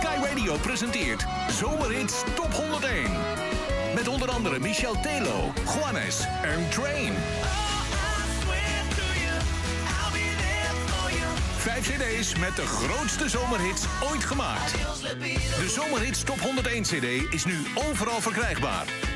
Sky Radio presenteert Zomerhits Top 101. Met onder andere Michel Telo, Juanes en Train. 5 cd's met de grootste zomerhits ooit gemaakt. De Zomerhits Top 101 cd is nu overal verkrijgbaar.